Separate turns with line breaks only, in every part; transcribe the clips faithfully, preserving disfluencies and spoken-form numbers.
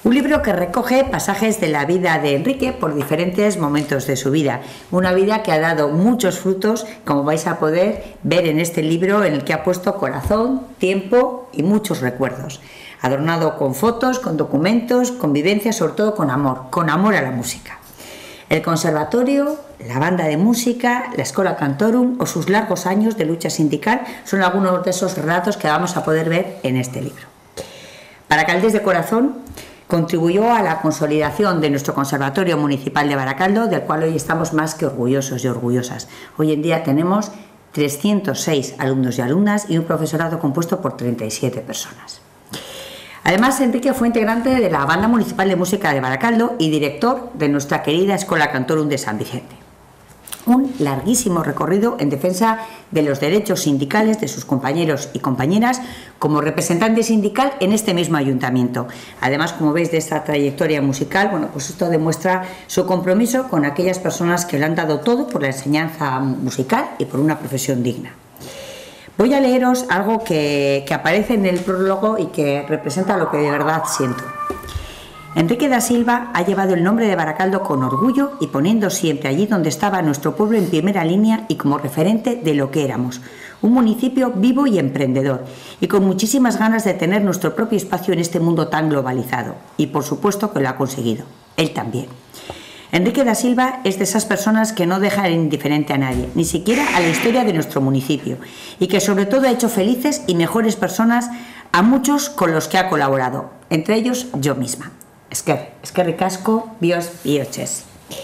Un libro que recoge pasajes de la vida de Enrique por diferentes momentos de su vida. Una vida que ha dado muchos frutos, como vais a poder ver en este libro, en el que ha puesto corazón, tiempo y muchos recuerdos. Adornado con fotos, con documentos, con vivencias, sobre todo con amor, con amor a la música. El conservatorio, la banda de música, la Schola Cantorum o sus largos años de lucha sindical son algunos de esos relatos que vamos a poder ver en este libro. Baracaldés de corazón contribuyó a la consolidación de nuestro Conservatorio Municipal de Baracaldo, del cual hoy estamos más que orgullosos y orgullosas. Hoy en día tenemos trescientos seis alumnos y alumnas y un profesorado compuesto por treinta y siete personas. Además, Enrique fue integrante de la Banda Municipal de Música de Baracaldo y director de nuestra querida Schola Cantorum de San Vicente. Un larguísimo recorrido en defensa de los derechos sindicales de sus compañeros y compañeras como representante sindical en este mismo ayuntamiento. Además, como veis de esta trayectoria musical, bueno, pues esto demuestra su compromiso con aquellas personas que le han dado todo por la enseñanza musical y por una profesión digna. Voy a leeros algo que, que aparece en el prólogo y que representa lo que de verdad siento. Enrique da Silva ha llevado el nombre de Baracaldo con orgullo y poniendo siempre allí donde estaba nuestro pueblo en primera línea y como referente de lo que éramos, un municipio vivo y emprendedor y con muchísimas ganas de tener nuestro propio espacio en este mundo tan globalizado, y por supuesto que lo ha conseguido, él también. Enrique da Silva es de esas personas que no dejan indiferente a nadie, ni siquiera a la historia de nuestro municipio, y que sobre todo ha hecho felices y mejores personas a muchos con los que ha colaborado, entre ellos yo misma. Esker, eskerrik asko, bios bihotxez.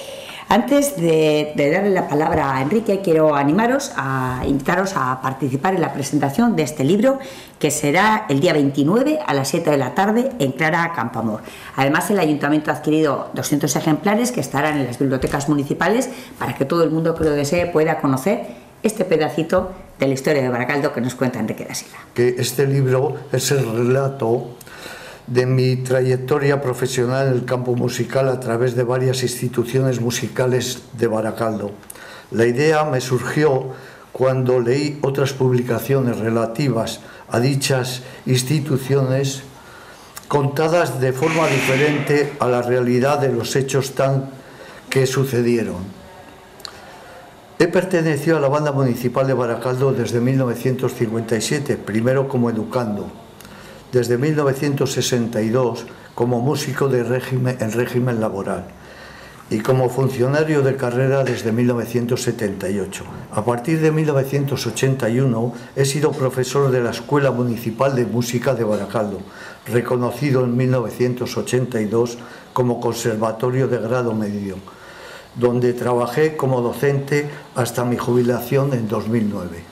Antes de, de darle la palabra a Enrique, quiero animaros, a invitaros a participar en la presentación de este libro, que será el día veintinueve a las siete de la tarde en Clara Campoamor. Además, el Ayuntamiento ha adquirido doscientos ejemplares que estarán en las bibliotecas municipales para que todo el mundo que lo desee pueda conocer este pedacito de la historia de Baracaldo que nos cuenta Enrique da Silva.
Que este libro es el relato de mi trayectoria profesional en el campo musical a través de varias instituciones musicales de Baracaldo. La idea me surgió cuando leí otras publicaciones relativas a dichas instituciones contadas de forma diferente a la realidad de los hechos tan que sucedieron. He pertenecido a la Banda Municipal de Baracaldo desde mil novecientos cincuenta y siete, primero como educando, desde mil novecientos sesenta y dos como músico de régimen, en régimen laboral y como funcionario de carrera desde mil novecientos setenta y ocho. A partir de mil novecientos ochenta y uno he sido profesor de la Escuela Municipal de Música de Baracaldo, reconocido en mil novecientos ochenta y dos como Conservatorio de Grado Medio, donde trabajé como docente hasta mi jubilación en dos mil nueve.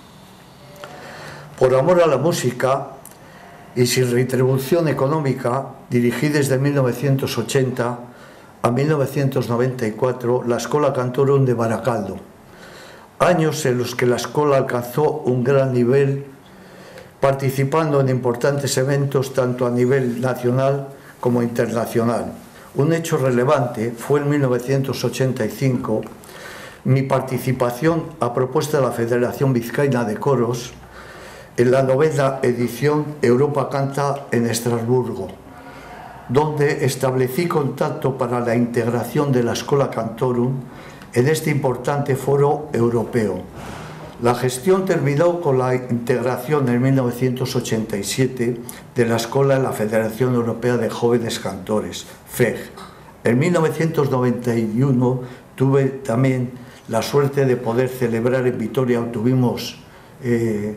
Por amor a la música y sin retribución económica, dirigí desde mil novecientos ochenta a mil novecientos noventa y cuatro la Schola Cantorum de Baracaldo, años en los que la escuela alcanzó un gran nivel, participando en importantes eventos tanto a nivel nacional como internacional. Un hecho relevante fue en mil novecientos ochenta y cinco mi participación a propuesta de la Federación Vizcaína de Coros en la novena edición Europa Canta en Estrasburgo, donde establecí contacto para la integración de la Schola Cantorum en este importante foro europeo. La gestión terminó con la integración en mil novecientos ochenta y siete de la escuela en la Federación Europea de Jóvenes Cantores, F E G. En mil novecientos noventa y uno tuve también la suerte de poder celebrar en Vitoria, tuvimos eh,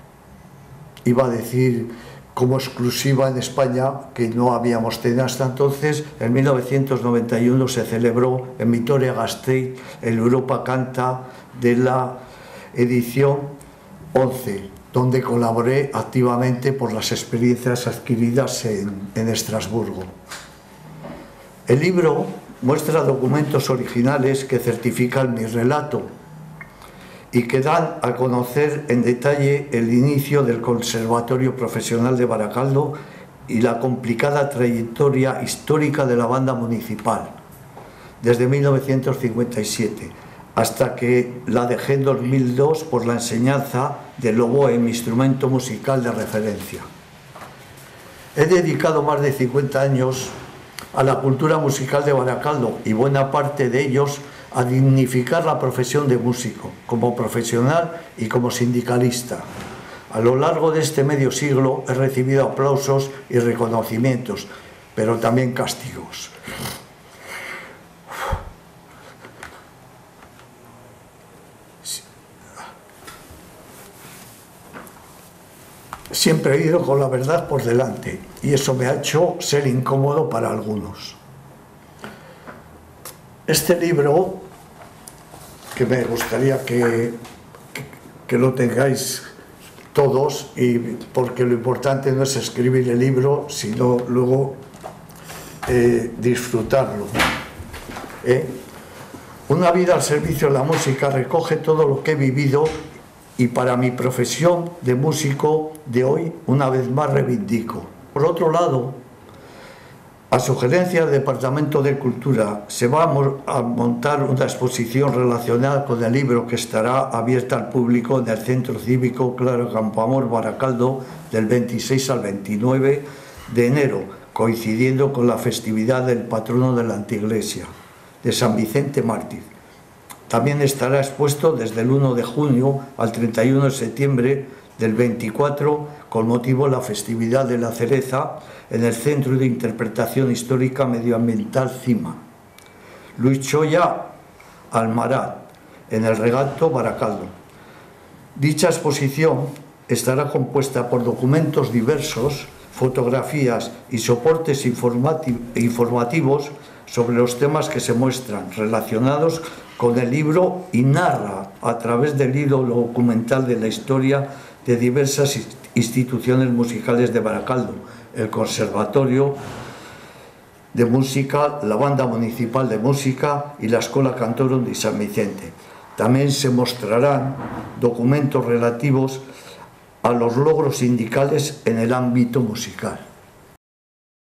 iba a decir como exclusiva en España, que no habíamos tenido hasta entonces. En mil novecientos noventa y uno se celebró en Vitoria-Gasteiz el Europa Canta de la edición once, donde colaboré activamente por las experiencias adquiridas en, en Estrasburgo. El libro muestra documentos originales que certifican mi relato y que dan a conocer en detalle el inicio del Conservatorio Profesional de Baracaldo y la complicada trayectoria histórica de la banda municipal, desde mil novecientos cincuenta y siete, hasta que la dejé en dos mil dos por la enseñanza del oboe, mi instrumento musical de referencia. He dedicado más de cincuenta años a la cultura musical de Baracaldo y buena parte de ellos a dignificar la profesión de músico, como profesional y como sindicalista. A lo largo de este medio siglo he recibido aplausos y reconocimientos, pero también castigos. Siempre he ido con la verdad por delante y eso me ha hecho ser incómodo para algunos. Este libro, que me gustaría que, que, que lo tengáis todos, y porque lo importante no es escribir el libro, sino luego eh, disfrutarlo. ¿Eh? Una vida al servicio de la música recoge todo lo que he vivido y para mi profesión de músico de hoy, una vez más reivindico. Por otro lado, a sugerencia del Departamento de Cultura, se va a montar una exposición relacionada con el libro que estará abierta al público en el Centro Cívico Claro Campoamor Baracaldo del veintiséis al veintinueve de enero, coincidiendo con la festividad del patrono de la Anteiglesia, de San Vicente Mártir. También estará expuesto desde el uno de junio al treinta y uno de septiembre del veinticuatro, con motivo de la festividad de la cereza, en el Centro de Interpretación Histórica Medioambiental CIMA. Luis Choya Almaraz, en el Regato Baracaldo. Dicha exposición estará compuesta por documentos diversos, fotografías y soportes informativos sobre los temas que se muestran relacionados con el libro y narra a través del hilo documental de la historia de diversas instituciones musicales de Baracaldo, el Conservatorio de Música, la Banda Municipal de Música y la Escola Cantorum de San Vicente. También se mostrarán documentos relativos a los logros sindicales en el ámbito musical.